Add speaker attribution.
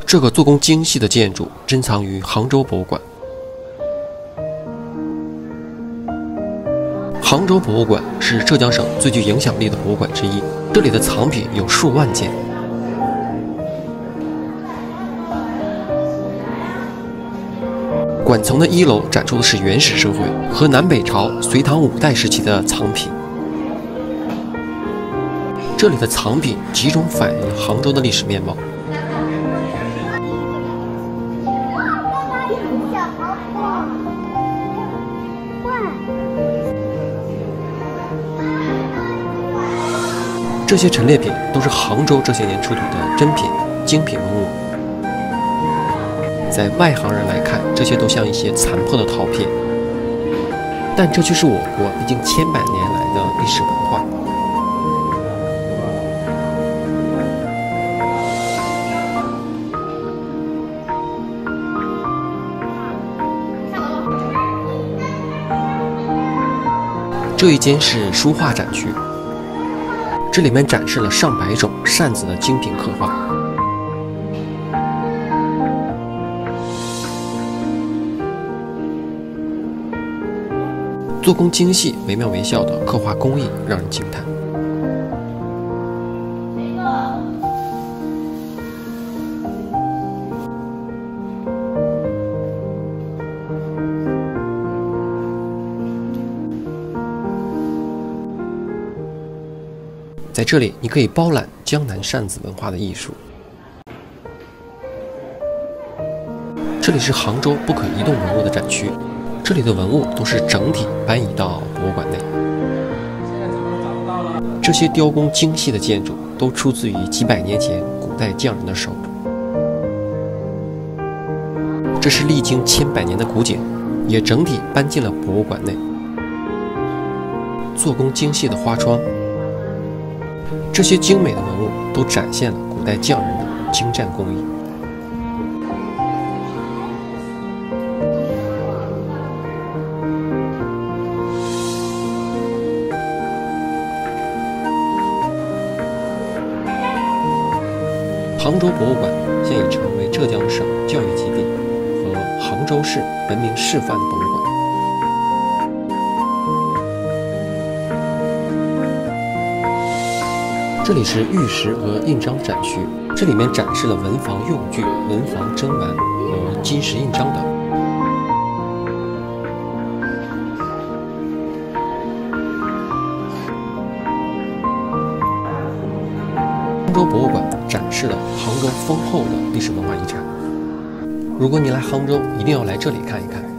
Speaker 1: 这个做工精细的建筑珍藏于杭州博物馆。杭州博物馆是浙江省最具影响力的博物馆之一，这里的藏品有数万件。馆层的1楼展出的是原始社会和南北朝、隋唐5代时期的藏品。这里的藏品集中反映了杭州的历史面貌。这些陈列品都是杭州这些年出土的珍品、精品文物。在外行人来看，这些都像一些残破的陶片，但这却是我国已经千百年来的历史文化。这一间是书画展区，这里面展示了上百种扇子的精品刻画。做工精细、惟妙惟肖的刻画工艺让人惊叹。在这里，你可以包揽江南扇子文化的艺术。这里是杭州不可移动文物的展区，这里的文物都是整体搬移到博物馆内。这些雕工精细的建筑都出自于几百年前古代匠人的手。这是历经千百年的古井，也整体搬进了博物馆内。做工精细的花窗。这些精美的文物都展现了古代匠人的精湛工艺。杭州博物馆现已成为浙江省教育基地和杭州市文明示范的博物馆。这里是玉石和印章展区，这里面展示了文房用具、文房珍玩和金石印章等。杭州博物馆展示了杭州丰厚的历史文化遗产。如果你来杭州，一定要来这里看一看。